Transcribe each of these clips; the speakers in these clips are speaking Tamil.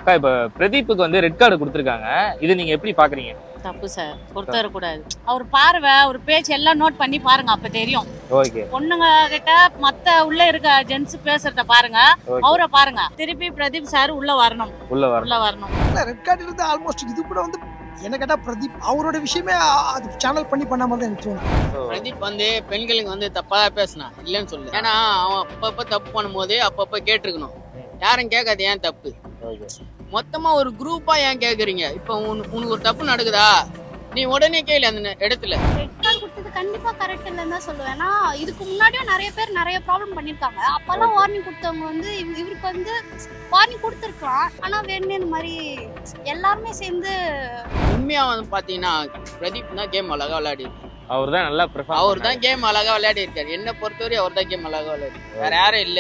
இப்ப பிரதீப்புக்கு வந்து ரெட் கார்டு கொடுத்திருக்காங்க. இது நீங்க எப்படி பாக்குறீங்க? தப்பு சார், பொறுத்த வரக்கூடாது. அவர் பார்வை, அவர் பேச்சு எல்லாம் நோட் பண்ணி பாருங்க, அப்ப தெரியும். ஓகே. பொண்ணுங்க கிட்ட மத்த உள்ள இருக்க ஜென்ஸ் பேசுறத பாருங்க, அவரை பாருங்க. திருப்பி பிரதீப் சார் உள்ள வரணும். ரெட் கார்டு இருந்து ஆல்மோஸ்ட் இது கூட வந்து என்ன கேட்டா பிரதீப் அவரோட விஷயமே அது சேனல் பண்ணி பண்ண மாதிரி எனக்கு தோணும். பிரதீப் வந்து பெண்களுக்கு வந்து தப்பா பேசினா இல்லைன்னு சொல்லு. ஏன்னா அவன் அப்பப்ப தப்பு பண்ணும்போது அப்பப்ப கேட்டிருக்கணும். யாரும் கேட்காது ஏன் தப்பு. மொத்தமா ஒரு குரூப்பா ஏன் கேக்குறீங்க? இப்ப உனக்கு ஒரு தப்பு நடக்குதா, நீ உடனே கேளு அந்த இடத்துல. ரெட் கார்டு கொடுத்தது கண்டிப்பா கரெக்ட் இல்லைன்னு தான் சொல்லுவேன். ஏன்னா இதுக்கு முன்னாடியும் நிறைய பேர் நிறைய ப்ராப்ளம் பண்ணிருக்காங்க. அப்பெல்லாம் வார்னிங் கொடுத்தவங்க வந்து இவருக்கு வந்து வார்னிங் கொடுத்துருக்கலாம். ஆனா வேணும்னு இந்த மாதிரி எல்லாருமே சேர்ந்து உண்மையா வந்து பாத்தீங்கன்னா பிரதீப் தான் கேம் அழகா விளையாடி. அவர் தான் கேம் அழகா விளையாடி இருக்காரு. என்ன பொறுத்தவரை அவர் தான் கேம் அழகா விளையாடி, வேற யாரும் இல்ல.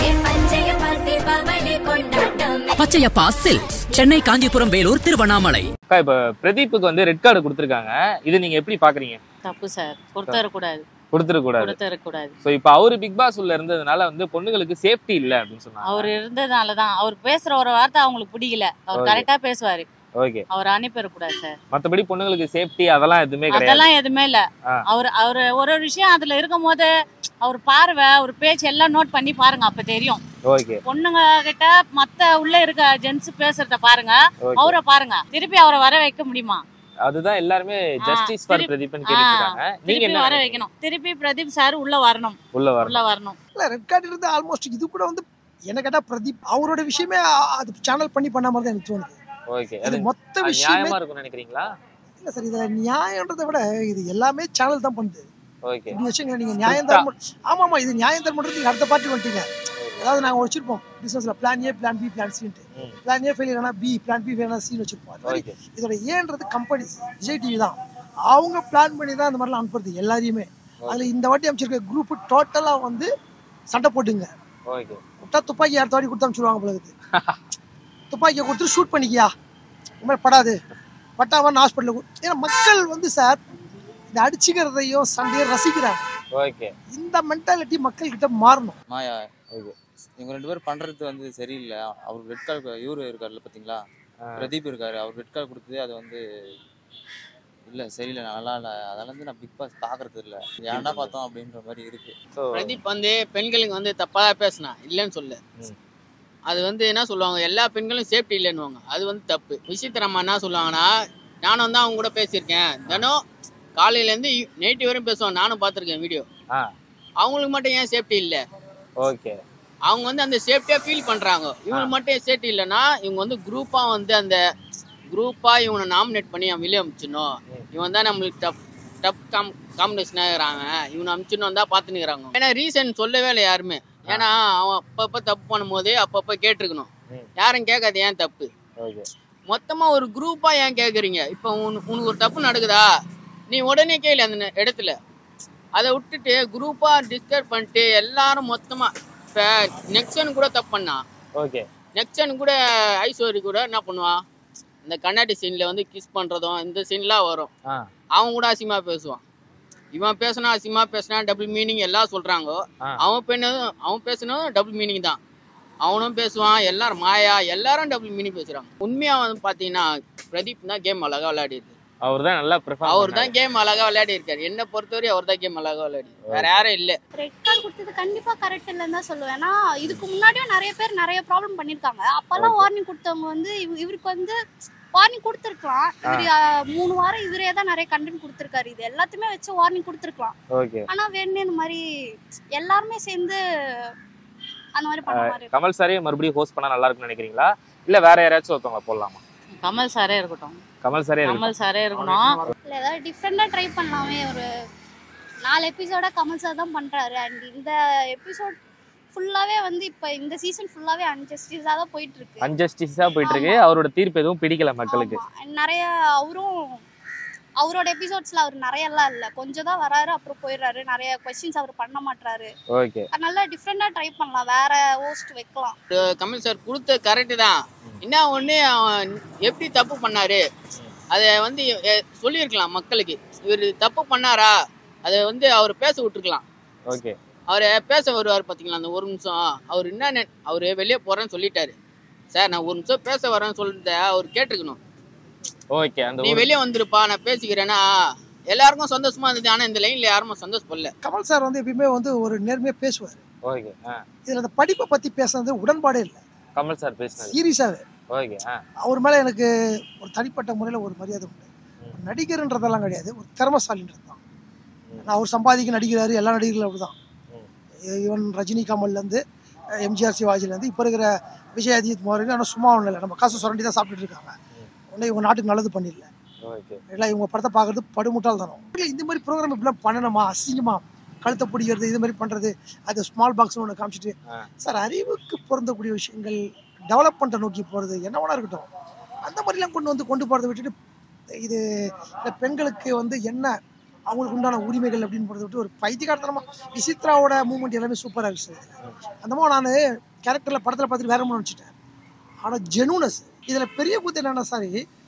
பச்சையப்பா சில்க்ஸ், சென்னை, காஞ்சிபுரம், வேலூர், திருவண்ணாமலை. இப்ப பிரதீப்புக்கு வந்து ரெட் கார்டு கொடுத்திருக்காங்க. இது நீங்க எப்படி பாக்குறீங்க? தப்பு சார், பொறுத்த வரக்கூடாது. சோ இப்ப அவரு பிக் பாஸ் உள்ள இருந்ததுனால வந்து பொண்ணுங்களுக்கு சேஃப்டி இல்ல அப்படின்னு சொன்னாங்க. அவர் இருந்ததுனாலதான், அவர் பேசுற ஒரு வார்த்தை அவங்களுக்கு பிடிக்கல. அவர் கரெக்டா பேசுவாரு. ஓகே. அவர் அனுப்பிடக்கூடாது சார். மத்தபடி பொண்ணுங்களுக்கு சேஃப்டி அதெல்லாம் எதுவுமே இல்ல. அவர் ஒரு விஷயம் அதுல இருக்கும் போது அவர் பார்வை, அவர் பேச்சு எல்லாம் நோட் பண்ணி பாருங்க, அப்ப தெரியும். ஓகே. பொண்ணுங்க கிட்ட மத்த உள்ள இருக்க ஜென்ஸ் பேசுறத பாருங்க, அவரை பாருங்க. திருப்பி அவரை வர வைக்க முடியுமா? அதுதான் எல்லாருமே ஜஸ்டிஸ் ஃபார் பிரதீப்னு கேக்குறாங்க. நீங்க என்ன வர வைக்கணும்? திருப்பி பிரதீப் சார் உள்ள வரணும். இல்ல ரெட் கார்டு இருந்து ஆல்மோஸ்ட் இது கூட வந்து என்ன கேட்டா பிரதீப் அவரோட விஷயமே அது சேனல் பண்ணி பண்ண மாதிரி தான் எனக்கு தோணுது. ஓகே. அது மொத்த விஷயமே நியாயமா இருக்கும்னு நினைக்கிறீங்களா? இல்ல சார், இது நியாயம்ன்றதை விட இது எல்லாமே சேனல் தான் பண்ணுது. ஓகே. இது வச்சுங்க நீங்க நியாயம் தர்மம். ஆமாமா, இது நியாயம் தர்மன்றது நீங்க அடுத்த பார்ட்டி வந்துட்டீங்க. அதாவது நாங்க வச்சிருப்போம் பிசினஸ்ல plan A, plan B, plan சின்ட்டு. பிளான் ஏ ஃபெயிலியர் ஆனா பி, பிளான் பி ஃபெயிலியர் ஆனா சின்னு வச்சிருப்போம். அது இதோட ஏன்றது கம்பெனிஸ் விஜய் டிவி தான். அவங்க பிளான் பண்ணி தான் இந்த மாதிரிலாம் அனுப்புறது எல்லாரையுமே. அதுல இந்த வாட்டி அமைச்சிருக்க குரூப் டோட்டலா வந்து சண்டை போட்டுங்க. ஓகே. விட்டா துப்பாக்கி அடுத்த வாட்டி கொடுத்து அனுப்பிச்சிடுவாங்க போல இருக்கு. துப்பாக்கியை கொடுத்து ஷூட் பண்ணிக்கியா, உண்மையில படாது, பட்டாவன் ஹாஸ்பிட்டல். ஏன்னா மக்கள் வந்து சார் இந்த அடிச்சுக்கிறதையும் சண்டையும் ரசிக்கிறாங்க. ஓகே. இந்த மென்டாலிட்டி மக்கள் கிட்ட மாறணும். மாயா. ஓகே. இவங்க ரெண்டு பேரும் பண்றது வந்து சரியில்லை. அவர் ரெட் கார்டு, இவரு இருக்காருல்ல பாத்தீங்களா, பிரதீப் இருக்காரு, அவர் ரெட் கார்டு கொடுத்தது அது வந்து இல்ல சரியில்லை, நல்லா இல்ல. அதனால வந்து நான் பிக் பாஸ் பாக்குறது இல்ல, ஏன்டா பார்த்தோம் அப்படின்ற மாதிரி இருக்கு. பிரதீப் வந்து பெண்களுக்கு வந்து தப்பா பேசினா இல்லைன்னு சொல்லு. அது வந்து என்ன சொல்லுவாங்க, எல்லா பெண்களும் சேஃப்டி இல்லைன்னுவாங்க. அது வந்து தப்பு. விசித்திரமா என்ன சொல்லுவாங்கன்னா, நானும் வந்து அவங்க கூட பேசியிருக்கேன். தினம் காலையில இருந்து நைட்டு வரையும் பேசுவாங்க, நானும் பார்த்துருக்கேன் வீடியோ. அவங்களுக்கு மட்டும் ஏன் சேஃப்டி இல்லை? ஓகே. அவங்க வந்து அந்த சேஃப்டியா ஃபீல் பண்றாங்க. இவங்களுக்கு மட்டும் சேஃப்டி இல்லைன்னா இவங்க வந்து குரூப்பா வந்து அந்த குரூப்பா இவனை நாமினேட் பண்ணி அவன் வெளியே அமிச்சிடணும். இவன் தான் நம்மளுக்கு டப் காம்பினேஷன் ஆகிறாங்க, இவனை அமிச்சிடணும் தான் பார்த்துன்னுக்குறாங்க. ஏன்னா ரீசன் சொல்லவே இல்லை யாருமே. ஏன்னா அவன் அப்பப்ப தப்பு பண்ணும்போது அப்பப்ப கேட்டிருக்கணும். யாரும் கேட்காது ஏன் தப்பு. மொத்தமா ஒரு குரூப்பா ஏன் கேக்குறீங்க? இப்ப உனக்கு ஒரு தப்பு நடக்குதா, நீ உடனே கேளு அந்த இடத்துல. அதை விட்டுட்டு குரூப்பா டிஸ்கஸ் பண்ணிட்டு எல்லாரும் மொத்தமா. இப்ப நெக்ஸ்டன் கூட தப்பு பண்ணா. ஓகே. நெக்ஸ்டன் கூட ஐஸ்வரி கூட என்ன பண்ணுவான், இந்த கண்ணாடி சீன்ல வந்து கிஸ் பண்றதும் இந்த சீன்லாம் வரும். அவன் கூட அசிமா பேசுவான். இவன் பேசினா அசிமா பேசினா டபுள் மீனிங் எல்லாம் சொல்றாங்க. அவன் பேசினதும் டபுள் மீனிங் தான். அவனும் பேசுவான், எல்லாரும் மாயா எல்லாரும் டபுள் மீனிங் பேசுறாங்க. உண்மையா வந்து பாத்தீங்கன்னா பிரதீப் தான் கேம் அழகா விளையாடிருக்கு. அவர் தான் கேம் அழகா விளையாடி இருக்காரு. என்ன பொறுத்தவரை அவர் தான் கேம் அழகா விளையாடி, வேற யாரும் இல்ல. ரெட் கார்டு கொடுத்தது கண்டிப்பா கரெக்ட் இல்லைன்னு தான் சொல்லுவேன். ஏன்னா இதுக்கு முன்னாடியும் நிறைய பேர் நிறைய ப்ராப்ளம் பண்ணிருக்காங்க. அப்பெல்லாம் வார்னிங் கொடுத்தவங்க வந்து இவருக்கு வந்து வார்னிங் கொடுத்துருக்கலாம். இவரு 3 வாரம் இவரே தான் நிறைய கண்டென்ட் கொடுத்துருக்காரு. இது எல்லாத்தையுமே வச்சு வார்னிங் கொடுத்துருக்கலாம். ஆனா வேணும்னு இந்த மாதிரி எல்லாருமே சேர்ந்து அந்த மாதிரி பண்ண மாதிரி. கமல் சாரே மறுபடியும் ஹோஸ்ட் பண்ணா நல்லா இருக்கும்னு நினைக்கிறீங்களா, இல்ல வேற யாராச்சும் ஒருத்தவங்க போடலாமா? கமல் சாரே இருக்கட்டும். கமல் சாரே இருக்கணும். இல்ல ஏதாவது டிஃபரெண்டா ட்ரை பண்ணலாமே. ஒரு 4 எபிசோட கமல் சார் தான் பண்றாரு. அண்ட் இந்த எபிசோட் ஃபுல்லாவே வந்து இப்ப இந்த சீசன் ஃபுல்லாவே அன்ஜஸ்டிஸா தான் போயிட்டு இருக்கு. அவரோட தீர்ப்பு எதுவும் பிடிக்கல மக்களுக்கு. நிறைய அவரோட எபிசோட்ஸ்ல அவர் நிறைய எல்லாம் இல்ல, கொஞ்சம் தான் வராரு, அப்புறம் போயிடுறாரு. நிறைய क्वेश्चंस அவர் பண்ண மாட்டாரு. ஓகே. அதனால டிஃபரெண்டா ட்ரை பண்ணலாம், வேற ஹோஸ்ட் வைக்கலாம். கமல் சார் கொடுத்த கரெக்ட் தான். என்ன ஒண்ணு எப்படி தப்பு பண்ணாரு அதை வந்து சொல்லியிருக்கலாம் மக்களுக்கு. இவர் தப்பு பண்ணாரா அதை வந்து அவர் பேச விட்டுருக்கலாம். ஓகே. அவரை பேச வருவார் பாத்தீங்களா, அந்த ஒரு நிமிஷம் அவர் என்ன அவரு வெளியே போறேன்னு சொல்லிட்டாரு. சார் நான் ஒரு நிமிஷம் பேச வரேன்னு சொல்லிட்டு அவர் கேட்டுக்கணும். ஓகே, அந்த நீ வெளியே வந்துருப்பா நான் பேசிக்கிறேன்னா எல்லாருக்கும் சந்தோஷமா இருந்தது. ஆனா இந்த லைன்ல யாருமே சந்தோஷப்படல. கமல் சார் வந்து எப்பயுமே வந்து ஒரு நேர்மையா பேசுவார். ஓகே. இதுல அந்த படிப்பை பத்தி பேசுறது உடன்பாடே இல்லை. கமல் சார் பேசுனது சீரியஸாவே. ஓகே. அவர் மேல எனக்கு ஒரு தனிப்பட்ட முறையில ஒரு மரியாதை உண்டு. நடிகர்ன்றதெல்லாம் கிடையாது, ஒரு திறமசாலின்றது தான். நான் அவர் சம்பாதிக்க நடிக்கிறாரு, எல்லா நடிகர்களும் அப்படிதான். ஈவன் ரஜினி கமல்லேருந்து எம்ஜிஆர் சிவாஜிலேருந்து இப்போ இருக்கிற விஜய் அஜித் வரைக்கும். ஆனால் சும்மா ஒன்றும் இல்லை, நம்ம காசு சுரண்டி தான் சாப்பிட்டுட்டு இருக்காங்க. ஒன்றும் இவங்க நாட்டுக்கு நல்லது பண்ணிடல. இல்லை, இவங்க படத்தை பார்க்கறது படுமுட்டால் தானோ. இல்லை, இந்த மாதிரி ப்ரோக்ராம் இப்படிலாம் பண்ணணுமா? அசிங்கமா கழுத்தை பிடிக்கிறது, இது மாதிரி பண்ணுறது. அது ஸ்மால் பாக்ஸ்னு ஒன்று காமிச்சிட்டு சார் அறிவுக்கு பொருந்தக்கூடிய விஷயங்கள் டெவலப்மெண்ட்டை நோக்கி போகிறது என்ன வேணா இருக்கட்டும். அந்த மாதிரிலாம் கொண்டு போகிறத விட்டுட்டு இது பெண்களுக்கு வந்து என்ன அவங்களுக்கு உண்டான உரிமைகள் அப்படின்னு போகிறத விட்டு ஒரு பைத்தியகாரத்தனமாக விசித்ராவோட மூமெண்ட் எல்லாமே சூப்பராக இருந்துச்சு. அந்த மாதிரி நான் கேரக்டரில் படத்தில் பார்த்துட்டு வேற மாதிரி நினச்சிட்டேன். ஆனால் ஜெனூனஸ் இதில் பெரிய கூத்து என்னென்னா சார்,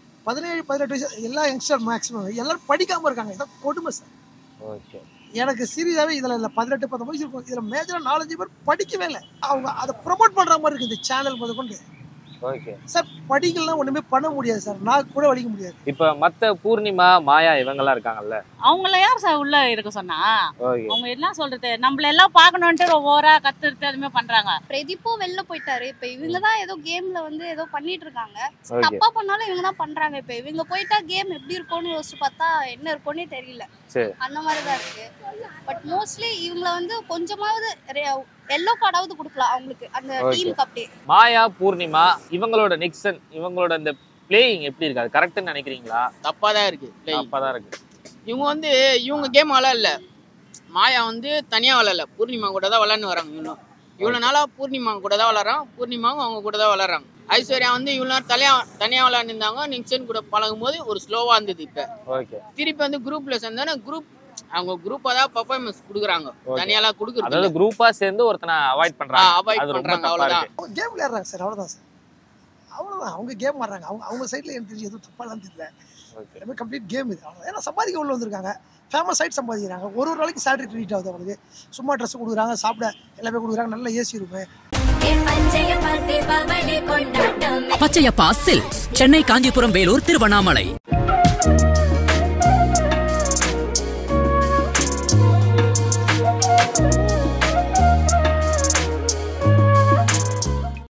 17-18 வயசு எல்லா யங்ஸ்டர் மேக்ஸிமம் எல்லாரும் படிக்காமல் இருக்காங்க. இதான் கொடுமை சார். ஓகே. எனக்கு சீரியஸாகவே இதில் இல்லை 18-19 வயசு இருக்கும். இதில் மேஜராக 4-5 பேர் படிக்கவே இல்லை. அவங்க அதை ப்ரொமோட் பண்ணுற மாதிரி இருக்குது இந்த சேனல் முதற்கொண்டு. ஓகே சார், படிக்கலாம் ஒண்ணுமே பண்ண முடியாது சார், நான் கூட வலிக்க முடியாது. இப்ப மத்த பூர்ணிமா, மாயா இவங்கெல்லாம் இருக்காங்கல்ல, அவங்கள யார் சார் உள்ள இருக்க சொன்னா? அவங்க என்ன சொல்றது, நம்மள எல்லாம் பாக்கணும்ட்டு ஓவரா கத்துறது அதுமே பண்றாங்க. பிரதீப்பும் வெளில போயிட்டாரு. இப்ப இவங்கதான் ஏதோ கேம்ல வந்து ஏதோ பண்ணிட்டு இருக்காங்க. தப்பா பண்ணாலும் இவங்க தான் பண்றாங்க. இப்ப இவங்க போயிட்டா கேம் எப்படி இருக்கும்னு யோசிச்சு பார்த்தா என்ன இருக்கும்னே தெரியல. அந்த மாதிரிதான் இருக்கு. பட் மோஸ்ட்லி இவங்கள வந்து கொஞ்சமாவது எல்லோ கார்டாவது கொடுக்கலாம் அவங்களுக்கு, அந்த டீமுக்கு. அப்படியே மாயா, பூர்ணிமா இவங்களோட நெக்ஸ்ட் இவங்களோட அந்த பிளேயிங் எப்படி இருக்காது? கரெக்ட்னு நினைக்கிறீங்களா? தப்பாதான் இருக்கு. தப்பாதான் இருக்கு. இவங்க வந்து இவங்க கேம் விளையாடல. மாயா வந்து தனியா விளையாடல, பூர்ணிமா கூட தான் விளையாண்டு வராங்க. இவ்வளவு நாளா பூர்ணிமா கூட தான் விளையாடுறாங்க, பூர்ணிமாவும் அவங்க கூட தான் விளையாடுறாங்க. ஐஸ்வர்யா வந்து இவ்வளவு நேரம் தனியா விளையாண்டு இருந்தாங்க. நிக்சன் கூட பழகும் போது ஒரு ஸ்லோவா இருந்தது. இப்ப திருப்பி வந்து குரூப்ல சேர்ந்தானே அவங்க குரூப்பா தான் பெர்ஃபார்மன்ஸ் குடுக்குறாங்க, தனியாலாம் குடுக்குறாங்க. அதாவது குரூப்பா சேர்ந்து ஒருத்தனை அவாய்ட் பண்றாங்க. அவ்வளவுதான். கேம் விளையாடுறாங்க சார், அவ்வளவுதான் சார், அவ்வளவுதான். அவங்க கேம் ஆடுறாங்க. அவங்க சைட்ல எனக்கு தெரிஞ்சு எதுவும் தப்பாலாம் தெரியல. எல்லாமே கம்ப்ளீட் கேம் இது. அவ்வளவுதான். ஏன்னா சம்பாதிக்க உள்ள வந்திருக்காங்க, ஃபேமஸ் சைட் சம்பாதிக்கிறாங்க. ஒரு நாளைக்கு சேலரி கிரெடிட் ஆகுது அவங்களுக்கு. சும்மா ட்ரெஸ் கொடுக்குறாங்க, சாப்பிட எல்லாமே கொடுக்குறாங்க, நல்ல AC room. Pachaiyappa silks, Chennai, Kanchipuram, Vellore, Tiruvannamalai.